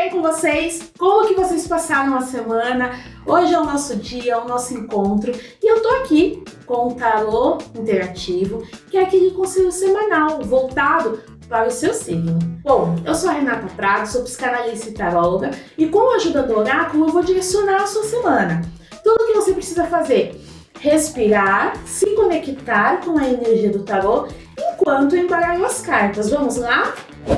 bem com vocês? Como que vocês passaram a semana? Hoje é o nosso dia, é o nosso encontro e eu tô aqui com o tarô interativo, que é aquele conselho semanal voltado para o seu signo. Bom, eu sou a Renata Prado, sou psicanalista e taróloga e com a ajuda do oráculo eu vou direcionar a sua semana. Tudo que você precisa fazer: respirar, se conectar com a energia do tarô enquanto eu embaralho as cartas. Vamos lá?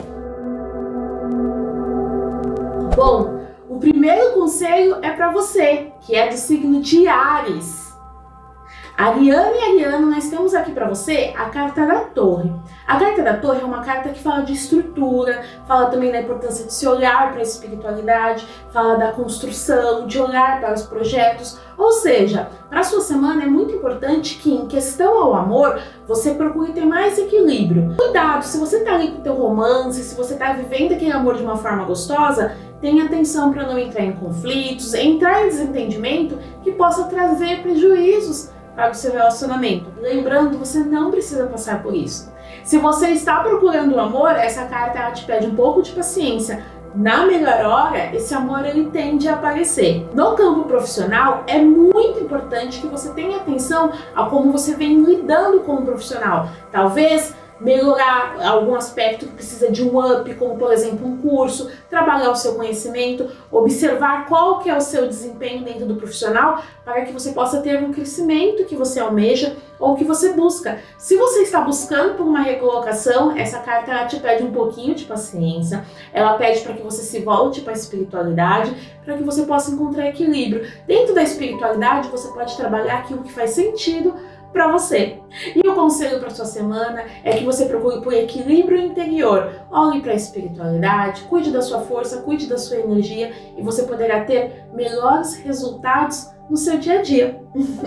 Bom, o primeiro conselho é para você, que é do signo de Áries. Ariana e Ariano, nós temos aqui para você a carta da Torre. A carta da Torre é uma carta que fala de estrutura, fala também da importância de se olhar para a espiritualidade, fala da construção, de olhar para os projetos. Ou seja, para a sua semana é muito importante que, em questão ao amor, você procure ter mais equilíbrio. Cuidado, se você está ali com o teu romance, se você está vivendo aquele amor de uma forma gostosa, tenha atenção para não entrar em conflitos, entrar em desentendimento que possa trazer prejuízos para o seu relacionamento. Lembrando, você não precisa passar por isso. Se você está procurando amor, essa carta ela te pede um pouco de paciência. Na melhor hora, esse amor ele tende a aparecer. No campo profissional, é muito importante que você tenha atenção a como você vem lidando com o profissional. Talvez melhorar algum aspecto que precisa de um up, como por exemplo um curso, trabalhar o seu conhecimento, observar qual que é o seu desempenho dentro do profissional para que você possa ter um crescimento que você almeja ou que você busca. Se você está buscando por uma recolocação, essa carta ela te pede um pouquinho de paciência, ela pede para que você se volte para a espiritualidade, para que você possa encontrar equilíbrio. Dentro da espiritualidade, você pode trabalhar aquilo que faz sentido para você. E o conselho para sua semana é que você procure por equilíbrio interior. Olhe para a espiritualidade, cuide da sua força, cuide da sua energia e você poderá ter melhores resultados no seu dia a dia.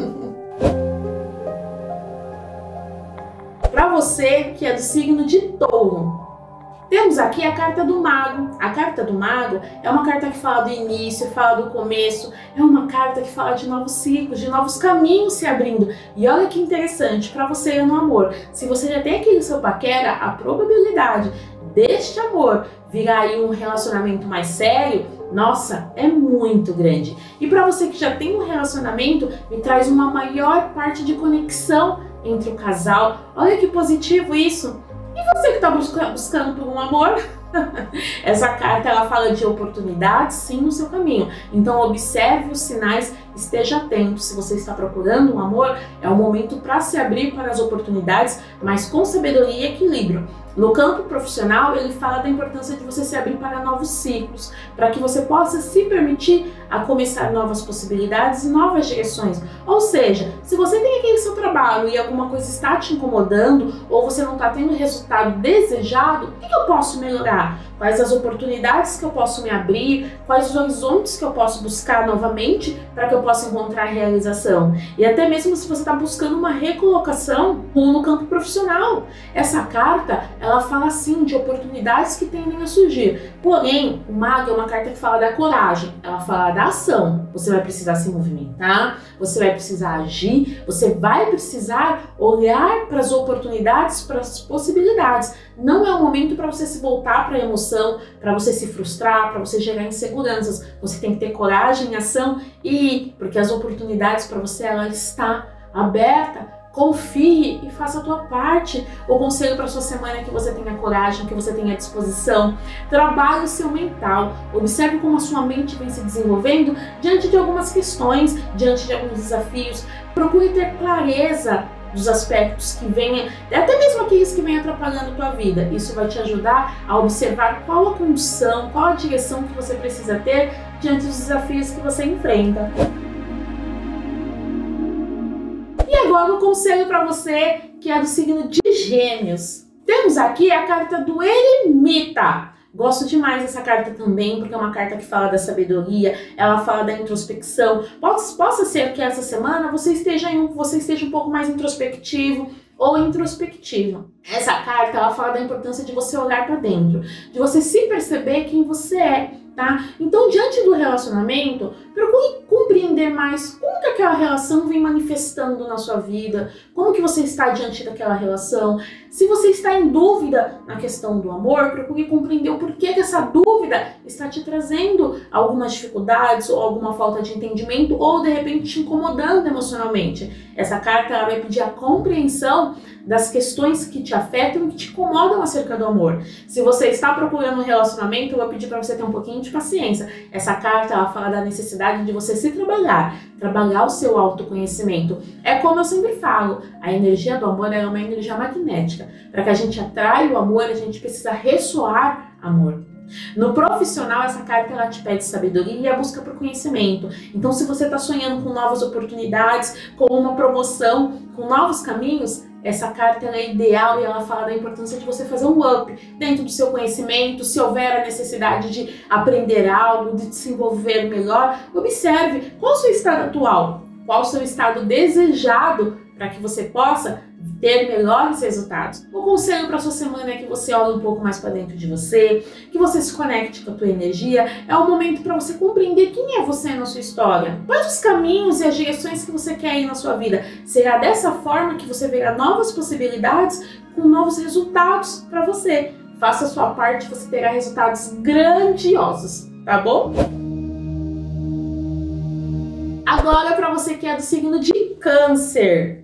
Para você que é do signo de Touro, temos aqui a carta do Mago. A carta do Mago é uma carta que fala do início, fala do começo, é uma carta que fala de novos ciclos, de novos caminhos se abrindo. E olha que interessante, para você no amor, se você já tem aquele seu paquera, a probabilidade deste amor virar aí um relacionamento mais sério, nossa, é muito grande. E para você que já tem um relacionamento, me traz uma maior parte de conexão entre o casal. Olha que positivo isso! E você que está buscando por um amor? Essa carta ela fala de oportunidades sim no seu caminho. Então observe os sinais, esteja atento. Se você está procurando um amor, é o momento para se abrir para as oportunidades, mas com sabedoria e equilíbrio. No campo profissional, ele fala da importância de você se abrir para novos ciclos, para que você possa se permitir a começar novas possibilidades e novas direções. Ou seja, se você tem aquele seu trabalho e alguma coisa está te incomodando ou você não está tendo o resultado desejado, o que eu posso melhorar? Quais as oportunidades que eu posso me abrir? Quais os horizontes que eu posso buscar novamente para que eu possa encontrar realização? E até mesmo se você está buscando uma recolocação no campo profissional. Essa carta, ela fala assim de oportunidades que tendem a surgir. Porém, o Mago é uma carta que fala da coragem, ela fala da ação. Você vai precisar se movimentar, você vai precisar agir, você vai precisar olhar para as oportunidades, para as possibilidades. Não é o momento para você se voltar para a emoção, para você se frustrar, para você gerar inseguranças. Você tem que ter coragem, ação e porque as oportunidades para você ela está aberta. Confie e faça a tua parte. O conselho para sua semana é que você tenha coragem, que você tenha disposição. Trabalhe o seu mental. Observe como a sua mente vem se desenvolvendo diante de algumas questões, diante de alguns desafios. Procure ter clareza dos aspectos que venham, até mesmo aqueles que vêm atrapalhando a tua vida. Isso vai te ajudar a observar qual a condição, qual a direção que você precisa ter diante dos desafios que você enfrenta. E agora o conselho para você que é do signo de Gêmeos. Temos aqui a carta do Eremita. Gosto demais dessa carta também, porque é uma carta que fala da sabedoria, ela fala da introspecção. Possa ser que essa semana você esteja um pouco mais introspectivo ou introspectiva. Essa carta ela fala da importância de você olhar para dentro, de você se perceber quem você é. tá? Então, diante do relacionamento, procure compreender mais como que aquela relação vem manifestando na sua vida, como que você está diante daquela relação. Se você está em dúvida na questão do amor, procure compreender o porquê que essa dúvida está te trazendo algumas dificuldades ou alguma falta de entendimento ou de repente te incomodando emocionalmente. Essa carta ela vai pedir a compreensão das questões que te afetam e que te incomodam acerca do amor. Se você está procurando um relacionamento, eu vou pedir para você ter um pouquinho de paciência. Essa carta ela fala da necessidade de você se trabalhar o seu autoconhecimento. É como eu sempre falo, a energia do amor é uma energia magnética. Para que a gente atraia o amor, a gente precisa ressoar amor. No profissional, essa carta ela te pede sabedoria e a busca por conhecimento. Então, se você está sonhando com novas oportunidades, com uma promoção, com novos caminhos, essa carta ela é ideal e ela fala da importância de você fazer um up dentro do seu conhecimento. Se houver a necessidade de aprender algo, de se desenvolver melhor, observe qual é o seu estado atual, qual é o seu estado desejado para que você possa ter melhores resultados. O conselho para sua semana é que você olhe um pouco mais para dentro de você, que você se conecte com a tua energia. É o momento para você compreender quem é você na sua história. Quais os caminhos e as direções que você quer ir na sua vida. Será dessa forma que você verá novas possibilidades com novos resultados para você. Faça a sua parte, você terá resultados grandiosos, tá bom? Agora para você que é do signo de Câncer.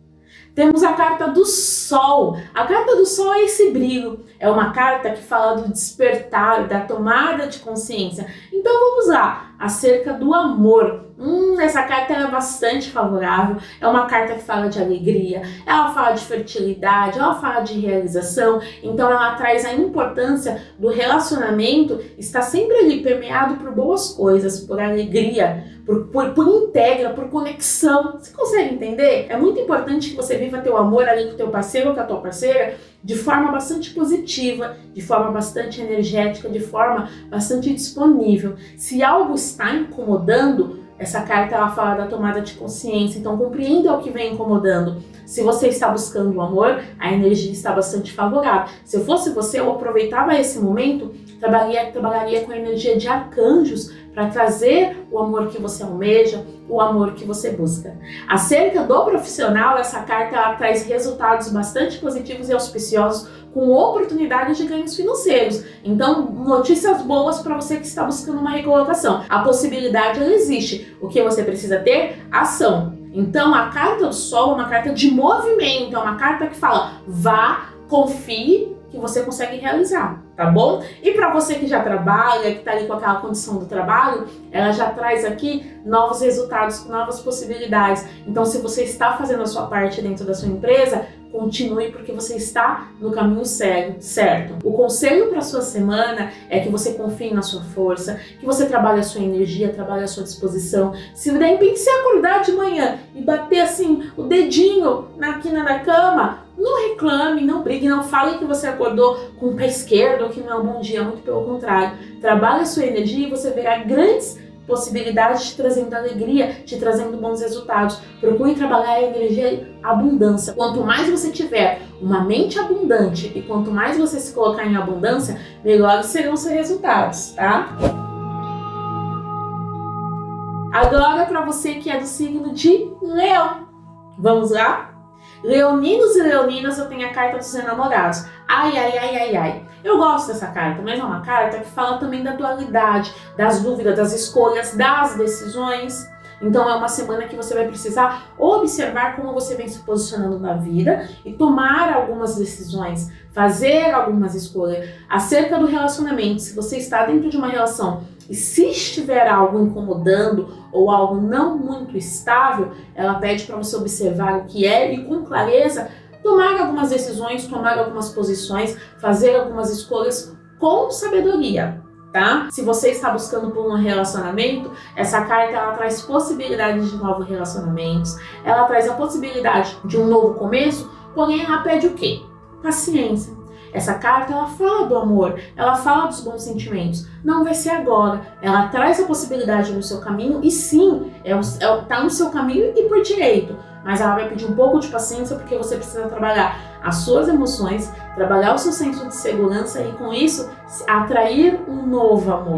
Temos a carta do Sol. A carta do Sol é esse brilho. É uma carta que fala do despertar, da tomada de consciência. Então vamos lá, acerca do amor. Essa carta é bastante favorável. É uma carta que fala de alegria, ela fala de fertilidade, ela fala de realização. Então ela traz a importância do relacionamento estar sempre ali permeado por boas coisas, por alegria, por integra, por conexão. Você consegue entender? É muito importante que você viva teu amor ali com teu parceiro ou com a tua parceira de forma bastante positiva, de forma bastante energética, de forma bastante disponível. Se algo está incomodando, essa carta ela fala da tomada de consciência, então compreenda o que vem incomodando. Se você está buscando o amor, a energia está bastante favorável. Se eu fosse você, eu aproveitava esse momento, trabalharia com a energia de arcanjos para trazer o amor que você almeja, o amor que você busca. Acerca do profissional, essa carta ela traz resultados bastante positivos e auspiciosos com oportunidades de ganhos financeiros. Então, notícias boas para você que está buscando uma recolocação. A possibilidade ela existe. O que você precisa ter? Ação. Então, a carta do Sol é uma carta de movimento, é uma carta que fala, vá, confie, que você consegue realizar, tá bom? E para você que já trabalha, que tá ali com aquela condição do trabalho, ela já traz aqui novos resultados, novas possibilidades. Então, se você está fazendo a sua parte dentro da sua empresa, continue porque você está no caminho certo. O conselho para sua semana é que você confie na sua força, que você trabalhe a sua energia, trabalhe a sua disposição. Se de repente você acordar de manhã e bater assim o dedinho na quina da cama, não reclame, não brigue, não fale que você acordou com o pé esquerdo ou que não é um bom dia, muito pelo contrário. Trabalhe a sua energia e você verá grandes possibilidades te trazendo alegria, te trazendo bons resultados. Procure trabalhar a energia e a abundância. Quanto mais você tiver uma mente abundante e quanto mais você se colocar em abundância, melhores serão os seus resultados, tá? Agora para você que é do signo de Leão. Vamos lá? Leoninos e leoninas, eu tenho a carta dos enamorados. Ai, ai, ai, ai, ai. Eu gosto dessa carta, mas é uma carta que fala também da dualidade, das dúvidas, das escolhas, das decisões. Então é uma semana que você vai precisar observar como você vem se posicionando na vida e tomar algumas decisões, fazer algumas escolhas. Acerca do relacionamento, se você está dentro de uma relação e se estiver algo incomodando ou algo não muito estável, ela pede para você observar o que é e com clareza tomar algumas decisões, tomar algumas posições, fazer algumas escolhas com sabedoria, tá? Se você está buscando por um relacionamento, essa carta ela traz possibilidades de novos relacionamentos, ela traz a possibilidade de um novo começo, porém ela pede o quê? Paciência. Essa carta ela fala do amor, ela fala dos bons sentimentos. Não vai ser agora. Ela traz a possibilidade no seu caminho e sim, tá no seu caminho e por direito. Mas ela vai pedir um pouco de paciência porque você precisa trabalhar as suas emoções, trabalhar o seu senso de segurança e com isso atrair um novo amor,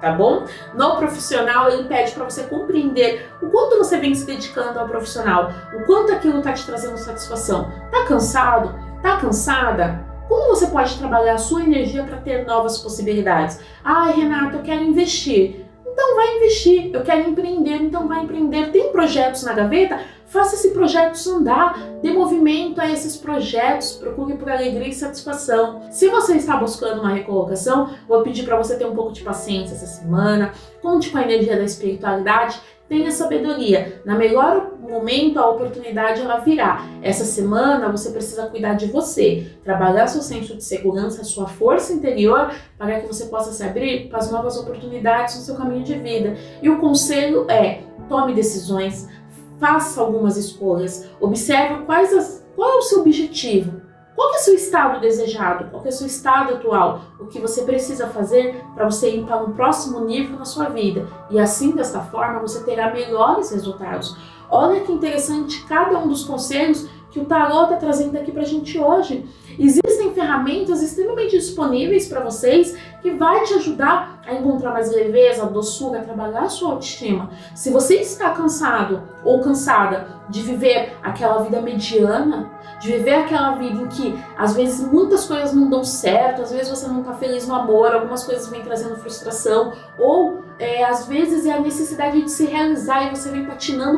tá bom? No profissional, ele pede para você compreender o quanto você vem se dedicando ao profissional, o quanto aquilo tá te trazendo satisfação. Tá cansado? Tá cansada? Como você pode trabalhar a sua energia para ter novas possibilidades? Ai, Renata, eu quero investir. Então vai investir. Eu quero empreender, então vai empreender. Tem projetos na gaveta? Faça esse projeto andar, dê movimento a esses projetos, procure por alegria e satisfação. Se você está buscando uma recolocação, vou pedir para você ter um pouco de paciência essa semana, conte com a energia da espiritualidade, tenha sabedoria. Na melhor momento, a oportunidade ela virá. Essa semana você precisa cuidar de você, trabalhar seu senso de segurança, sua força interior, para que você possa se abrir para as novas oportunidades no seu caminho de vida. E o conselho é: tome decisões, faça algumas escolhas, observe qual é o seu objetivo, qual é o seu estado desejado, qual é o seu estado atual, o que você precisa fazer para você ir para um próximo nível na sua vida. E assim, desta forma, você terá melhores resultados. Olha que interessante cada um dos conselhos que o tarô está trazendo aqui para a gente hoje. Existem ferramentas extremamente disponíveis para vocês que vai te ajudar a encontrar mais leveza, doçura, a trabalhar a sua autoestima. Se você está cansado ou cansada de viver aquela vida mediana, de viver aquela vida em que às vezes muitas coisas não dão certo, às vezes você não está feliz no amor, algumas coisas vêm trazendo frustração, ou às vezes é a necessidade de se realizar e você vem patinando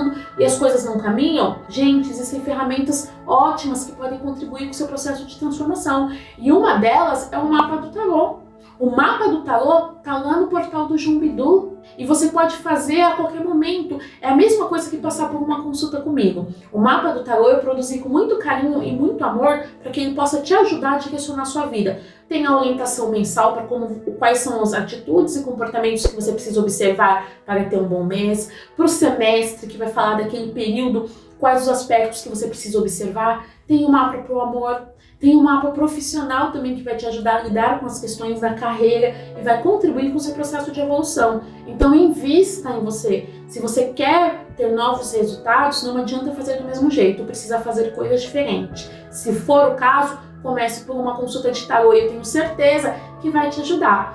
e as coisas não caminham, gente, existem ferramentas ótimas que podem contribuir com o seu processo de transformação. E uma delas é o mapa do tarô. O mapa do tarô está lá no portal do João Bidu e você pode fazer a qualquer momento. É a mesma coisa que passar por uma consulta comigo. O mapa do tarô eu produzi com muito carinho e muito amor para que ele possa te ajudar a direcionar a sua vida. Tem a orientação mensal para quais são as atitudes e comportamentos que você precisa observar para ter um bom mês. Para o semestre, que vai falar daquele período, quais os aspectos que você precisa observar. Tem o mapa para o amor. Tem um mapa profissional também que vai te ajudar a lidar com as questões da carreira e vai contribuir com o seu processo de evolução. Então invista em você. Se você quer ter novos resultados, não adianta fazer do mesmo jeito, precisa fazer coisas diferentes. Se for o caso, comece por uma consulta de tarô e eu tenho certeza que vai te ajudar.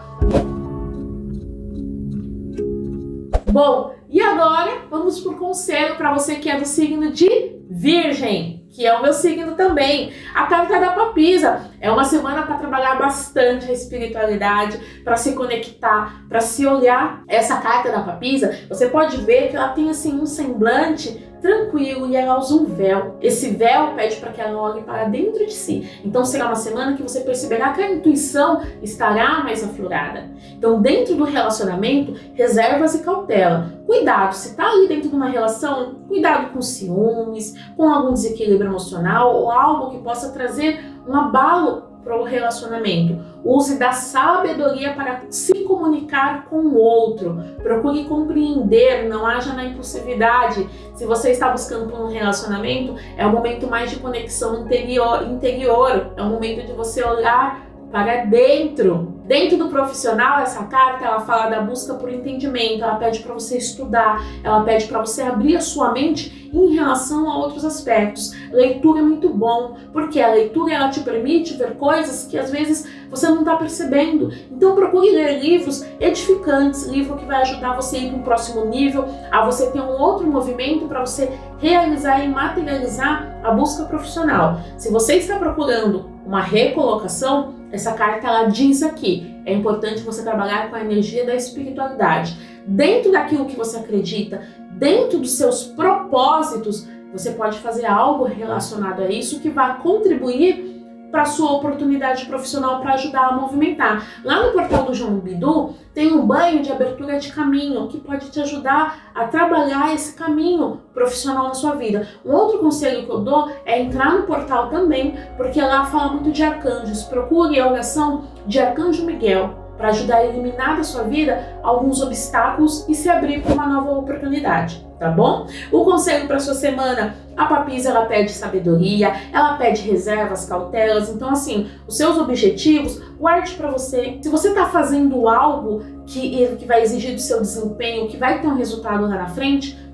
Bom, e agora vamos por conselho para você que é do signo de Virgem, que é o meu signo também. A carta da papisa é uma semana para trabalhar bastante a espiritualidade, para se conectar, para se olhar. Essa carta da papisa, você pode ver que ela tem assim um semblante tranquilo e ela usa um véu. Esse véu pede para que ela olhe para dentro de si. Então será uma semana que você perceberá que a intuição estará mais aflorada. Então dentro do relacionamento, reservas e cautela. Cuidado, se está ali dentro de uma relação, cuidado com ciúmes, com algum desequilíbrio emocional ou algo que possa trazer um abalo para o relacionamento. Use da sabedoria para se comunicar com o outro. Procure compreender, não haja na impulsividade. Se você está buscando por um relacionamento, é um momento mais de conexão interior. É um momento de você olhar para dentro. Dentro do profissional, essa carta ela fala da busca por entendimento, ela pede para você estudar, ela pede para você abrir a sua mente em relação a outros aspectos. Leitura é muito bom, porque a leitura ela te permite ver coisas que às vezes você não está percebendo. Então procure ler livros edificantes, livro que vai ajudar você a ir para um próximo nível, a você ter um outro movimento para você realizar e materializar a busca profissional. Se você está procurando uma recolocação, essa carta ela diz aqui, é importante você trabalhar com a energia da espiritualidade. Dentro daquilo que você acredita, dentro dos seus propósitos, você pode fazer algo relacionado a isso que vai contribuir para a sua oportunidade profissional para ajudar a movimentar. Lá no portal do João Bidu tem um banho de abertura de caminho que pode te ajudar a trabalhar esse caminho profissional na sua vida. Um outro conselho que eu dou é entrar no portal também, porque lá fala muito de arcanjos. Procure a oração de Arcanjo Miguel para ajudar a eliminar da sua vida alguns obstáculos e se abrir para uma nova oportunidade, tá bom? O conselho para sua semana, a papisa ela pede sabedoria, ela pede reservas, cautelas, então assim, os seus objetivos, guarde para você. Se você está fazendo algo que vai exigir do seu desempenho, que vai ter um resultado lá na frente,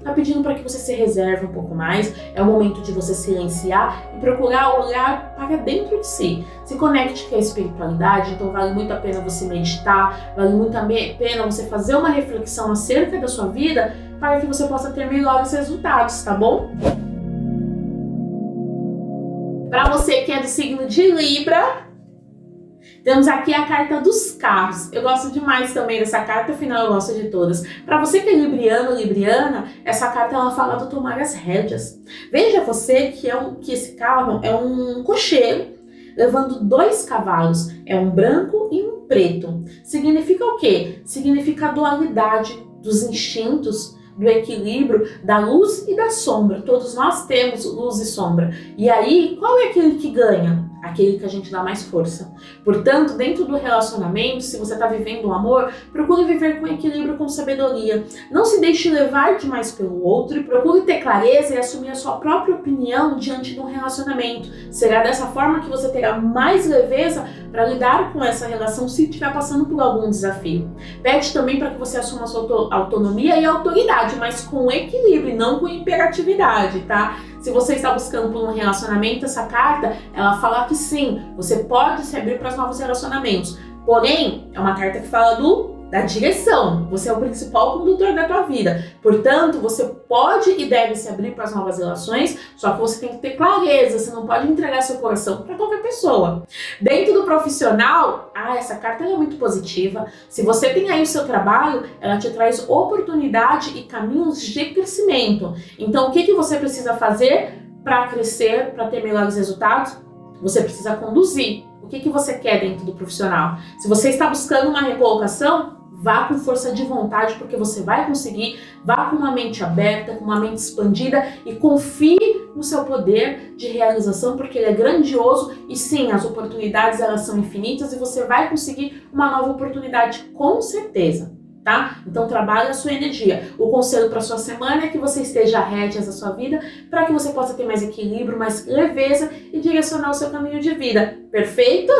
tá pedindo para que você se reserve um pouco mais. É o momento de você silenciar e procurar olhar para dentro de si. Se conecte com a espiritualidade, então vale muito a pena você meditar, vale muito a pena você fazer uma reflexão acerca da sua vida para que você possa ter melhores resultados, tá bom? Para você que é do signo de Libra, temos aqui a carta dos carros. Eu gosto demais também dessa carta, afinal eu gosto de todas. Para você que é libriano ou libriana, essa carta ela fala do tomar as rédeas. Veja você que esse carro é um cocheiro levando 2 cavalos. É um branco e um preto. Significa o quê? Significa a dualidade dos instintos, do equilíbrio, da luz e da sombra. Todos nós temos luz e sombra. E aí, qual é aquele que ganha? Aquele que a gente dá mais força. Portanto, dentro do relacionamento, se você está vivendo um amor, procure viver com equilíbrio, com sabedoria. Não se deixe levar demais pelo outro e procure ter clareza e assumir a sua própria opinião diante de um relacionamento. Será dessa forma que você terá mais leveza para lidar com essa relação se estiver passando por algum desafio. Pede também para que você assuma a sua autonomia e autoridade, mas com equilíbrio, não com imperatividade, tá? Se você está buscando por um relacionamento, essa carta, ela fala que sim, você pode se abrir para novos relacionamentos. Porém, é uma carta que fala da direção. Você é o principal condutor da tua vida. Portanto, você pode e deve se abrir para as novas relações, só que você tem que ter clareza, você não pode entregar seu coração para qualquer pessoa. Dentro do profissional, essa carta é muito positiva. Se você tem aí o seu trabalho, ela te traz oportunidade e caminhos de crescimento. Então, o que você precisa fazer para crescer, para ter melhores resultados? Você precisa conduzir. O que você quer dentro do profissional? Se você está buscando uma recolocação, vá com força de vontade, porque você vai conseguir. Vá com uma mente aberta, com uma mente expandida e confie no seu poder de realização, porque ele é grandioso e sim, as oportunidades elas são infinitas e você vai conseguir uma nova oportunidade com certeza. Tá? Então trabalhe a sua energia. O conselho para sua semana é que você esteja rédeas da sua vida para que você possa ter mais equilíbrio, mais leveza e direcionar o seu caminho de vida. Perfeito?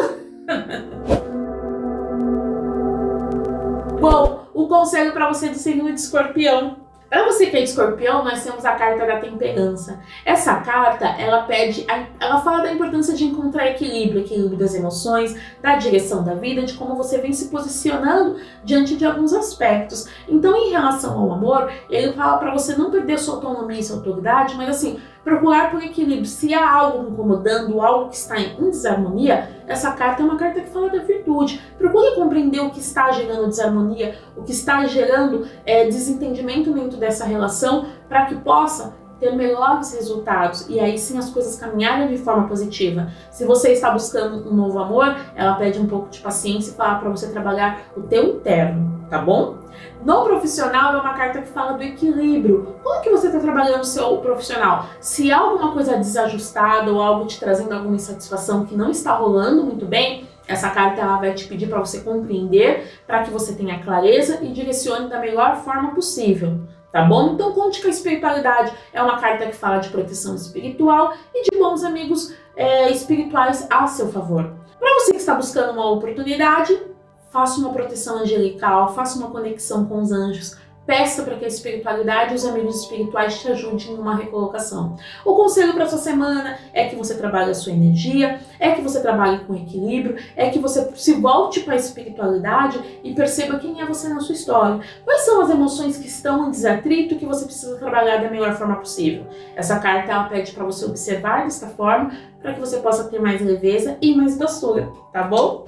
Bom, o conselho para você do signo de Escorpião. Para você que é de Escorpião, nós temos a carta da temperança. Essa carta, ela fala da importância de encontrar equilíbrio das emoções, da direção da vida, de como você vem se posicionando diante de alguns aspectos. Então, em relação ao amor, ele fala para você não perder sua autonomia e sua autoridade, mas assim, procurar por equilíbrio. Se há algo incomodando, algo que está em desarmonia, essa carta é uma carta que fala da virtude. Procure compreender o que está gerando desarmonia, o que está gerando desentendimento dentro dessa relação, para que possa ter melhores resultados e aí sim as coisas caminharem de forma positiva. Se você está buscando um novo amor, ela pede um pouco de paciência e fala para você trabalhar o teu interno, tá bom? No profissional é uma carta que fala do equilíbrio. Como que você está trabalhando o seu profissional? Se há alguma coisa desajustada ou algo te trazendo alguma insatisfação que não está rolando muito bem, essa carta ela vai te pedir para você compreender, para que você tenha clareza e direcione da melhor forma possível. Tá bom? Então conte com a espiritualidade. É uma carta que fala de proteção espiritual e de bons amigos espirituais a seu favor. Para você que está buscando uma oportunidade, faça uma proteção angelical, faça uma conexão com os anjos, peça para que a espiritualidade e os amigos espirituais te ajudem em uma recolocação. O conselho para sua semana é que você trabalhe a sua energia, é que você trabalhe com equilíbrio, é que você se volte para a espiritualidade e perceba quem é você na sua história. Quais são as emoções que estão em desatrito que você precisa trabalhar da melhor forma possível? Essa carta ela pede para você observar desta forma para que você possa ter mais leveza e mais doçura, tá bom?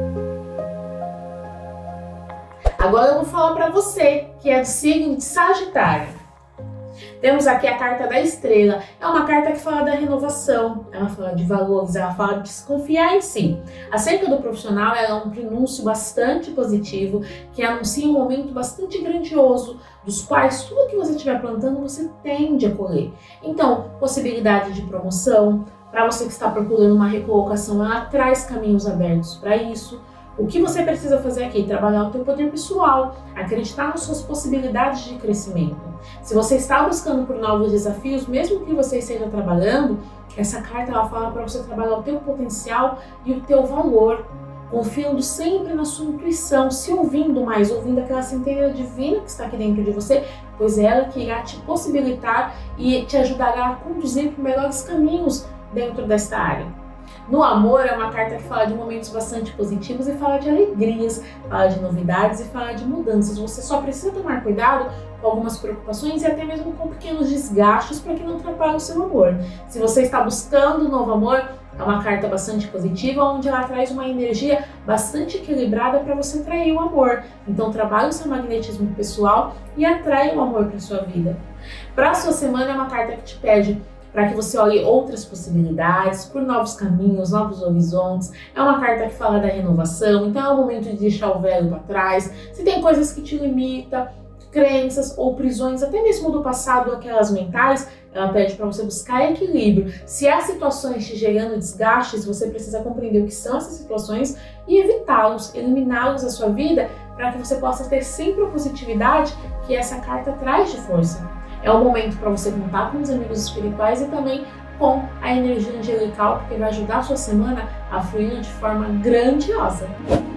Agora eu vou falar para você que é do signo de Sagitário. Temos aqui a carta da estrela. É uma carta que fala da renovação, ela fala de valores, ela fala de se confiar em si. Acerca do profissional, ela é um prenúncio bastante positivo, que anuncia um momento bastante grandioso, dos quais tudo que você estiver plantando você tende a colher. Então, possibilidade de promoção, para você que está procurando uma recolocação, ela traz caminhos abertos para isso. O que você precisa fazer aqui? Trabalhar o teu poder pessoal, acreditar nas suas possibilidades de crescimento. Se você está buscando por novos desafios, mesmo que você esteja trabalhando, essa carta ela fala para você trabalhar o teu potencial e o teu valor. confiando sempre na sua intuição, se ouvindo mais, ouvindo aquela centelha divina que está aqui dentro de você, pois é ela que irá te possibilitar e te ajudará a conduzir por melhores caminhos dentro desta área. No amor, é uma carta que fala de momentos bastante positivos e fala de alegrias, fala de novidades e fala de mudanças. Você só precisa tomar cuidado com algumas preocupações e até mesmo com pequenos desgastes para que não atrapalhe o seu amor. Se você está buscando um novo amor, é uma carta bastante positiva, onde ela traz uma energia bastante equilibrada para você atrair o amor. Então trabalhe o seu magnetismo pessoal e atraia o amor para sua vida. Para a sua semana, é uma carta que te pede para que você olhe outras possibilidades, por novos caminhos, novos horizontes. É uma carta que fala da renovação, então é o momento de deixar o velho para trás. Se tem coisas que te limitam, crenças ou prisões, até mesmo do passado, aquelas mentais, ela pede para você buscar equilíbrio. Se há situações te gerando desgastes, você precisa compreender o que são essas situações e evitá-los, eliminá-los da sua vida, para que você possa ter sempre a positividade que essa carta traz de força. É o momento para você contar com os amigos espirituais e também com a energia angelical, porque vai ajudar a sua semana a fluir de forma grandiosa.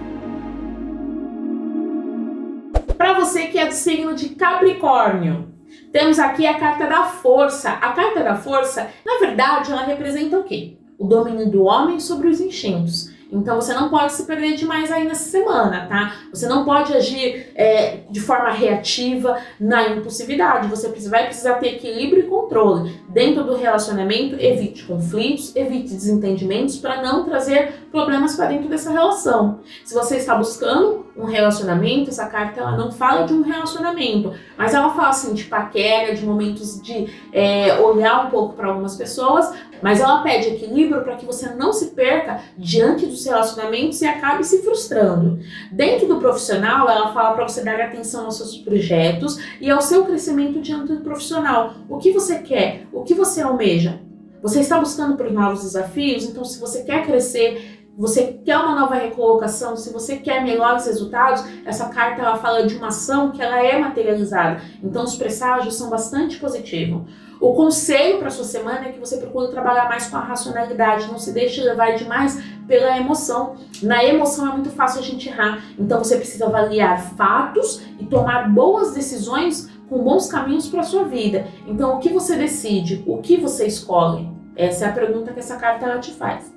Para você que é do signo de Capricórnio, temos aqui a carta da força. A carta da força, na verdade, ela representa o quê? O domínio do homem sobre os instintos. Então você não pode se perder demais aí nessa semana, tá? Você não pode agir de forma reativa na impulsividade. Você vai precisar ter equilíbrio e controle. Dentro do relacionamento, evite conflitos, evite desentendimentos para não trazer problemas para dentro dessa relação. Se você está buscando um relacionamento, essa carta ela não fala de um relacionamento, mas ela fala assim de paquera, de momentos de olhar um pouco para algumas pessoas, mas ela pede equilíbrio para que você não se perca diante dos relacionamentos e acabe se frustrando. Dentro do profissional, ela fala para você dar atenção aos seus projetos e ao seu crescimento diante do profissional. O que você quer? O que você almeja? Você está buscando por novos desafios? Então, se você quer crescer, você quer uma nova recolocação, se você quer melhores resultados, essa carta ela fala de uma ação que ela é materializada. Então os presságios são bastante positivos. O conselho para sua semana é que você procure trabalhar mais com a racionalidade, não se deixe levar demais pela emoção. Na emoção é muito fácil a gente errar, então você precisa avaliar fatos e tomar boas decisões com bons caminhos para sua vida. Então o que você decide, o que você escolhe? Essa é a pergunta que essa carta ela te faz.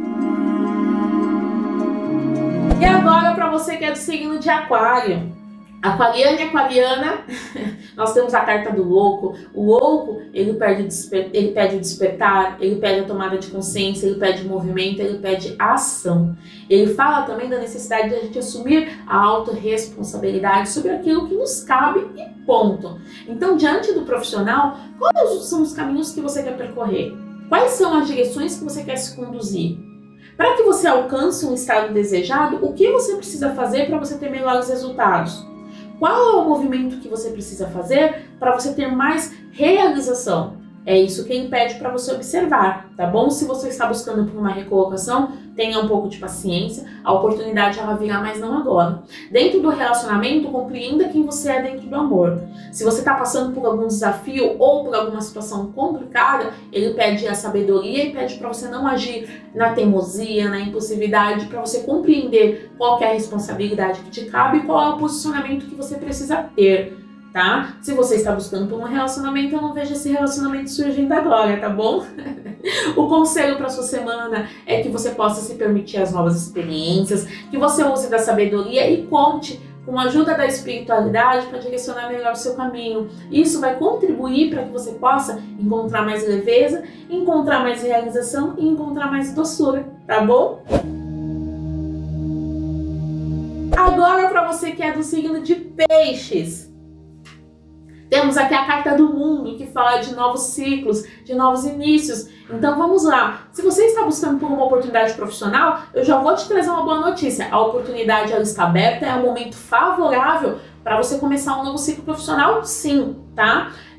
E agora para você que é do signo de Aquário. Aquariano e aquariana, nós temos a carta do louco. O louco, ele pede o despertar, ele pede a tomada de consciência, ele pede movimento, ele pede ação. Ele fala também da necessidade de a gente assumir a autorresponsabilidade sobre aquilo que nos cabe e ponto. Então, diante do profissional, quais são os caminhos que você quer percorrer? Quais são as direções que você quer se conduzir? Para que você alcance um estado desejado, o que você precisa fazer para você ter melhores resultados? Qual é o movimento que você precisa fazer para você ter mais realização? É isso que ele pede para você observar, tá bom? Se você está buscando por uma recolocação, tenha um pouco de paciência, a oportunidade ela virá, mas não agora. Dentro do relacionamento, compreenda quem você é dentro do amor. Se você está passando por algum desafio ou por alguma situação complicada, ele pede a sabedoria e pede para você não agir na teimosia, na impulsividade, para você compreender qual que é a responsabilidade que te cabe e qual é o posicionamento que você precisa ter. Tá? Se você está buscando por um relacionamento, eu não vejo esse relacionamento surgindo agora, tá bom? O conselho para sua semana é que você possa se permitir as novas experiências, que você use da sabedoria e conte com a ajuda da espiritualidade para direcionar melhor o seu caminho. Isso vai contribuir para que você possa encontrar mais leveza, encontrar mais realização e encontrar mais doçura, tá bom? Agora para você que é do signo de Peixes. Temos aqui a carta do mundo, que fala de novos ciclos, de novos inícios. Então vamos lá. Se você está buscando por uma oportunidade profissional, eu já vou te trazer uma boa notícia. A oportunidade ela está aberta, é um momento favorável para você começar um novo ciclo profissional, sim, tá?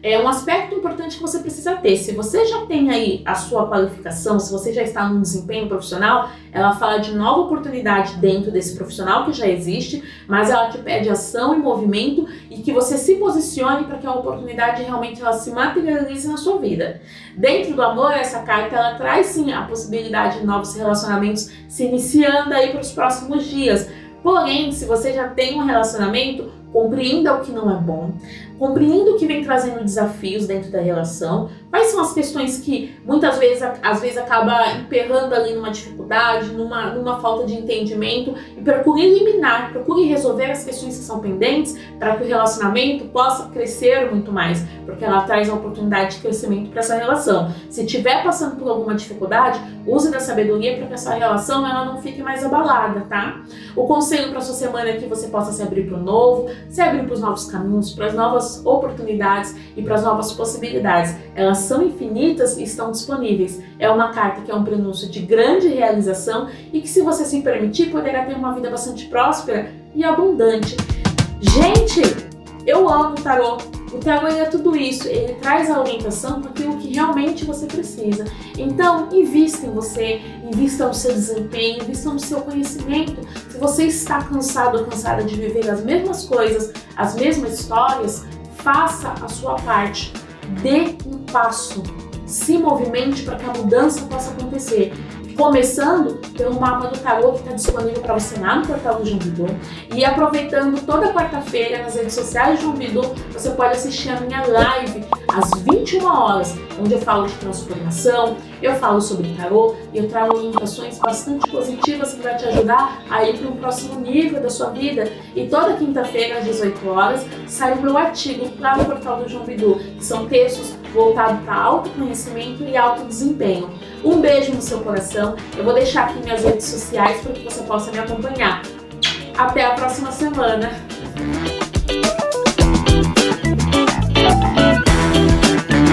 É um aspecto importante que você precisa ter. Se você já tem aí a sua qualificação, se você já está num desempenho profissional, ela fala de nova oportunidade dentro desse profissional que já existe, mas ela te pede ação e movimento e que você se posicione para que a oportunidade realmente ela se materialize na sua vida. Dentro do amor, essa carta ela traz sim a possibilidade de novos relacionamentos se iniciando aí para os próximos dias. Porém, se você já tem um relacionamento, compreenda o que não é bom, compreenda o que vem trazendo desafios dentro da relação, quais são as questões que muitas vezes, às vezes acaba emperrando ali numa dificuldade, numa falta de entendimento, e procure eliminar, procure resolver as questões que são pendentes para que o relacionamento possa crescer muito mais, porque ela traz a oportunidade de crescimento para essa relação. Se estiver passando por alguma dificuldade, use da sabedoria para que essa relação ela não fique mais abalada, tá? O conselho para sua semana é que você possa se abrir para o novo, se abrir para os novos caminhos, para as novas oportunidades e para as novas possibilidades. Elas são infinitas e estão disponíveis. É uma carta que é um prenúncio de grande realização e que, se você se permitir, poderá ter uma vida bastante próspera e abundante. Gente, eu amo o tarô. O tarô é tudo isso, ele traz a orientação para aquilo que realmente você precisa. Então, invista em você, invista no seu desempenho, invista no seu conhecimento. Se você está cansado ou cansada de viver as mesmas coisas, as mesmas histórias, faça a sua parte. Dê um passo, se movimente para que a mudança possa acontecer. Começando pelo mapa do tarô que está disponível para você lá no portal do João Bidu. E aproveitando toda quarta-feira nas redes sociais do João Bidu, você pode assistir a minha live às 21 horas, onde eu falo de transformação, eu falo sobre tarô e eu trago orientações bastante positivas que vai te ajudar a ir para um próximo nível da sua vida. E toda quinta-feira às 18 horas sai o meu artigo lá no portal do João Bidu, que são textos voltados para autoconhecimento e alto desempenho. Um beijo no seu coração. Eu vou deixar aqui minhas redes sociais para que você possa me acompanhar. Até a próxima semana!